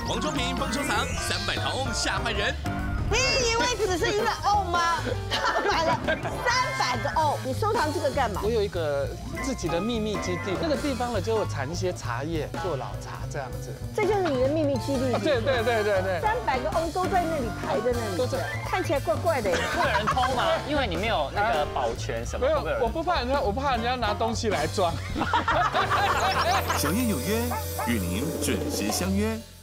王中平疯收藏300陶瓮吓坏人。 你以为只是一个瓮吗？他买了300个瓮。你收藏这个干嘛？ 我有一个自己的秘密基地，那个地方呢就产一些茶叶，做老茶这样子。 这就是你的秘密基地。 对 300个瓮都在那里排在那里，都在，看起来怪怪的。 会有人偷吗？因为你没有那个保全什么。 没有，我不怕人家拿东西来装。 小燕有约，与您准时相约。